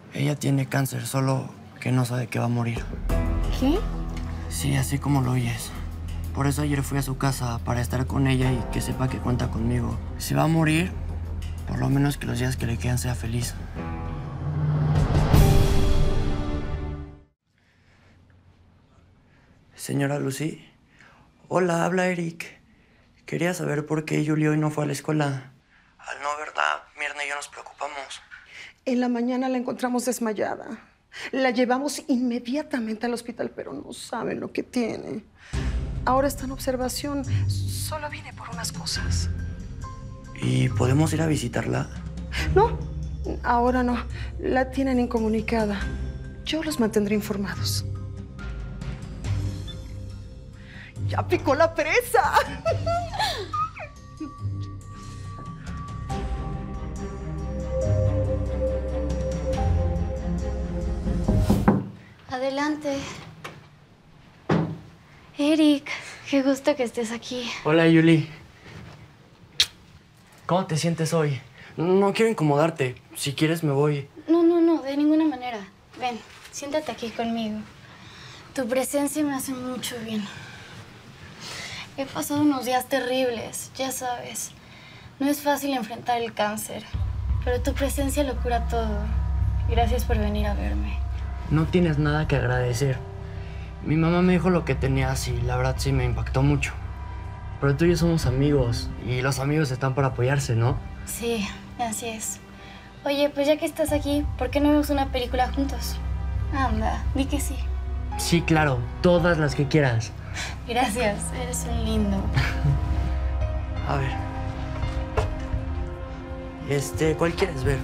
Ella tiene cáncer, solo que no sabe que va a morir. ¿Qué? Sí, así como lo oyes. Por eso ayer fui a su casa para estar con ella y que sepa que cuenta conmigo. Si va a morir, por lo menos que los días que le quedan sea feliz. Señora Lucy. Hola, habla Eric. Quería saber por qué Julie hoy no fue a la escuela. Al no, ¿verdad? Mirna y yo nos preocupamos. En la mañana la encontramos desmayada. La llevamos inmediatamente al hospital, pero no saben lo que tiene. Ahora está en observación. Solo vine por unas cosas. ¿Y podemos ir a visitarla? No, ahora no. La tienen incomunicada. Yo los mantendré informados. ¡Ya picó la presa! Adelante. Eric, qué gusto que estés aquí. Hola, Julie. ¿Cómo te sientes hoy? No quiero incomodarte. Si quieres, me voy. No, de ninguna manera. Ven, siéntate aquí conmigo. Tu presencia me hace mucho bien. He pasado unos días terribles, ya sabes. No es fácil enfrentar el cáncer, pero tu presencia lo cura todo. Gracias por venir a verme. No tienes nada que agradecer. Mi mamá me dijo lo que tenías y la verdad sí me impactó mucho. Pero tú y yo somos amigos y los amigos están para apoyarse, ¿no? Sí, así es. Oye, pues ya que estás aquí, ¿por qué no vemos una película juntos? Anda, di que sí. Sí, claro. Todas las que quieras. Gracias, eres un lindo. A ver. ¿Cuál quieres ver?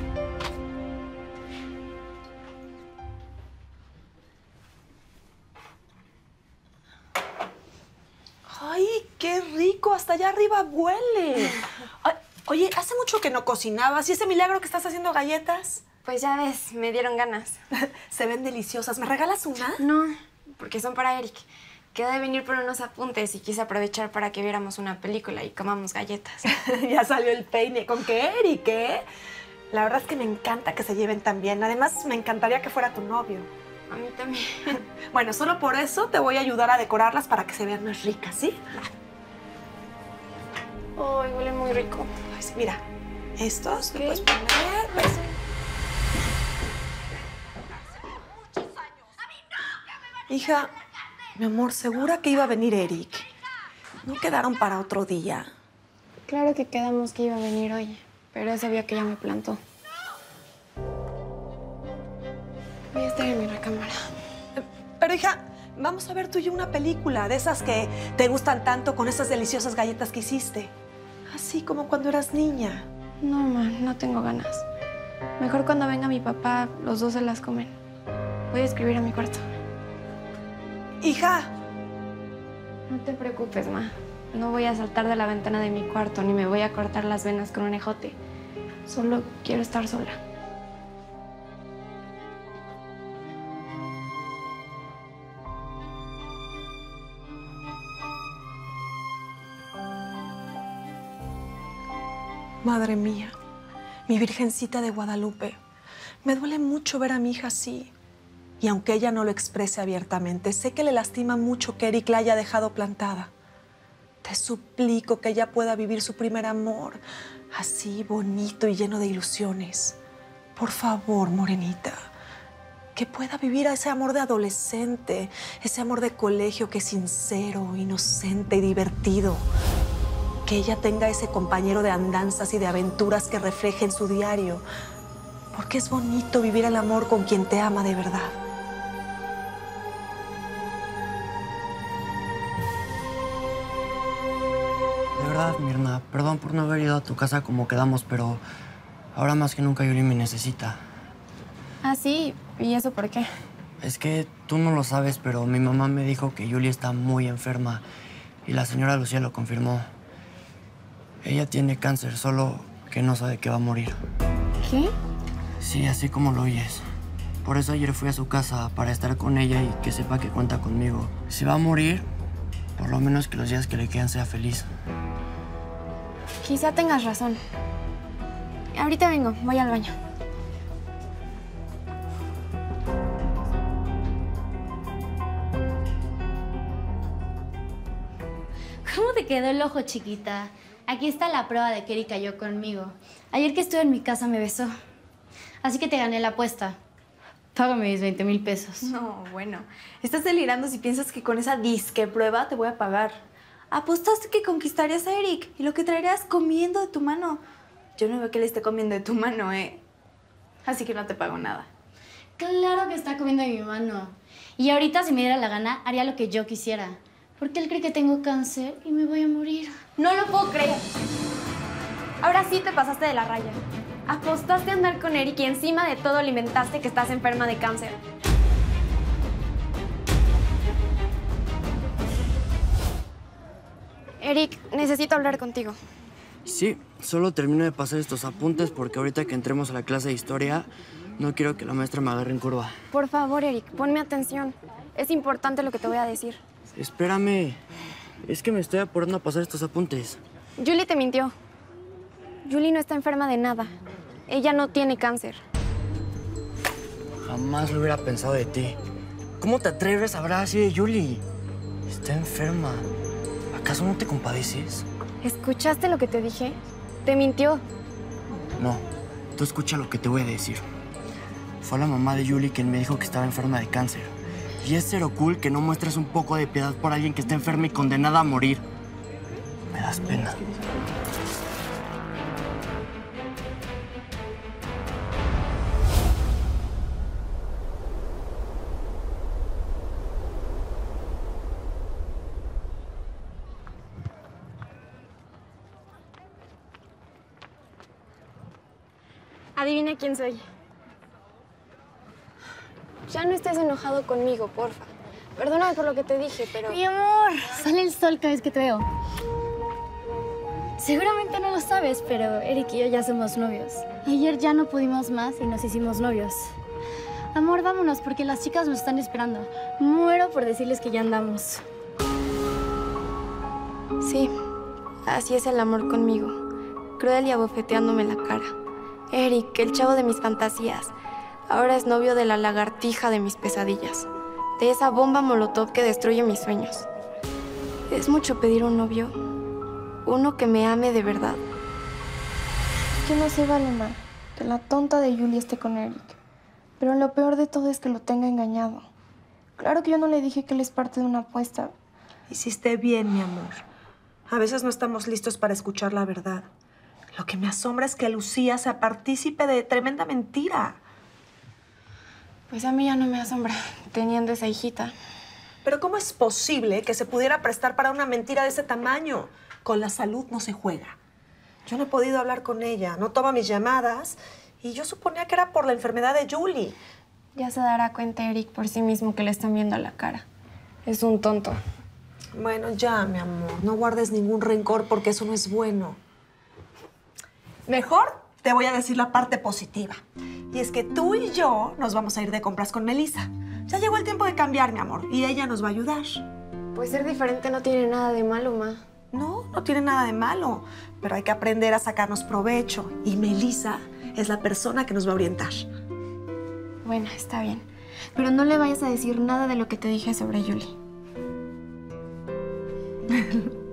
¡Ay, qué rico! Hasta allá arriba huele. Ay, oye, hace mucho que no cocinabas. ¿Y ese milagro que estás haciendo galletas? Pues ya ves, me dieron ganas. Se ven deliciosas. ¿Me regalas una? No, porque son para Eric. Quedé de venir por unos apuntes y quise aprovechar para que viéramos una película y comamos galletas. Ya salió el peine. ¿Con qué, Eric, eh? La verdad es que me encanta que se lleven tan bien. Además, me encantaría que fuera tu novio. A mí también. Bueno, solo por eso te voy a ayudar a decorarlas para que se vean más ricas, ¿sí? Ay, huele muy rico. Pues mira, estos le puedes poner, pues. Hija, mi amor, ¿segura que iba a venir Eric? ¿No quedaron para otro día? Claro que quedamos que iba a venir hoy, pero es obvio que ya me plantó. Voy a estar en mi recámara. Pero, hija, vamos a ver tú y yo una película de esas que te gustan tanto con esas deliciosas galletas que hiciste. Así como cuando eras niña. No, ma, no tengo ganas. Mejor cuando venga mi papá, los dos se las comen. Voy a escribir a mi cuarto. Hija. No te preocupes, ma. No voy a saltar de la ventana de mi cuarto ni me voy a cortar las venas con un ejote. Solo quiero estar sola. Madre mía, mi Virgencita de Guadalupe, me duele mucho ver a mi hija así. Y aunque ella no lo exprese abiertamente, sé que le lastima mucho que Eric la haya dejado plantada. Te suplico que ella pueda vivir su primer amor, así bonito y lleno de ilusiones. Por favor, morenita, que pueda vivir ese amor de adolescente, ese amor de colegio que es sincero, inocente y divertido. Que ella tenga ese compañero de andanzas y de aventuras que refleje en su diario. Porque es bonito vivir el amor con quien te ama de verdad. De verdad, Mirna, perdón por no haber ido a tu casa como quedamos, pero ahora más que nunca Julie me necesita. Ah, sí. ¿Y eso por qué? Es que tú no lo sabes, pero mi mamá me dijo que Julie está muy enferma y la señora Lucía lo confirmó. Ella tiene cáncer, solo que no sabe que va a morir. ¿Qué? Sí, así como lo oyes. Por eso ayer fui a su casa para estar con ella y que sepa que cuenta conmigo. Si va a morir, por lo menos que los días que le quedan sea feliz. Quizá tengas razón. Ahorita vengo, voy al baño. ¿Cómo te quedó el ojo, chiquita? Aquí está la prueba de que Eric cayó conmigo. Ayer que estuve en mi casa me besó. Así que te gané la apuesta. Págame mis 20,000 pesos. No, bueno. Estás delirando si piensas que con esa disque prueba te voy a pagar. Apostaste que conquistarías a Eric y lo que traerías comiendo de tu mano. Yo no veo que él esté comiendo de tu mano, ¿eh? Así que no te pago nada. Claro que está comiendo de mi mano. Y ahorita, si me diera la gana, haría lo que yo quisiera. Porque él cree que tengo cáncer y me voy a morir. No lo puedo creer. Ahora sí te pasaste de la raya. Apostaste a andar con Eric y encima de todo alimentaste que estás enferma de cáncer. Eric, necesito hablar contigo. Sí, solo termino de pasar estos apuntes porque ahorita que entremos a la clase de historia, no quiero que la maestra me agarre en curva. Por favor, Eric, ponme atención. Es importante lo que te voy a decir. Espérame. Es que me estoy apurando a pasar estos apuntes. Julie te mintió. Julie no está enferma de nada. Ella no tiene cáncer. Jamás lo hubiera pensado de ti. ¿Cómo te atreves a hablar así de Julie? Está enferma. ¿Acaso no te compadeces? ¿Escuchaste lo que te dije? Te mintió. No, tú escucha lo que te voy a decir. Fue la mamá de Julie quien me dijo que estaba enferma de cáncer. Y es cero cool que no muestres un poco de piedad por alguien que está enferma y condenada a morir. Me das pena. Adivina quién soy. Ya no estés enojado conmigo, porfa. Perdóname por lo que te dije, pero... Mi amor, sale el sol cada vez que te veo. Seguramente no lo sabes, pero Eric y yo ya somos novios. Ayer ya no pudimos más y nos hicimos novios. Amor, vámonos porque las chicas nos están esperando. Muero por decirles que ya andamos. Sí, así es el amor conmigo. Cruel y abofeteándome la cara. Eric, el chavo de mis fantasías, ahora es novio de la lagartija de mis pesadillas. De esa bomba molotov que destruye mis sueños. Es mucho pedir un novio. Uno que me ame de verdad. Yo no sé, Valema, que la tonta de Julie esté con Eric. Pero lo peor de todo es que lo tenga engañado. Claro que yo no le dije que él es parte de una apuesta. Hiciste bien, mi amor. A veces no estamos listos para escuchar la verdad. Lo que me asombra es que Lucía sea partícipe de tremenda mentira. Pues a mí ya no me asombra, teniendo esa hijita. Pero ¿cómo es posible que se pudiera prestar para una mentira de ese tamaño? Con la salud no se juega. Yo no he podido hablar con ella, no toma mis llamadas y yo suponía que era por la enfermedad de Julie. Ya se dará cuenta Eric por sí mismo que le están viendo la cara. Es un tonto. Bueno, ya, mi amor, no guardes ningún rencor porque eso no es bueno. Mejor te voy a decir la parte positiva. Y es que tú y yo nos vamos a ir de compras con Melissa. Ya llegó el tiempo de cambiar, mi amor, y ella nos va a ayudar. Pues ser diferente no tiene nada de malo, ma. No, no tiene nada de malo, pero hay que aprender a sacarnos provecho. Y Melissa es la persona que nos va a orientar. Bueno, está bien. Pero no le vayas a decir nada de lo que te dije sobre Julie.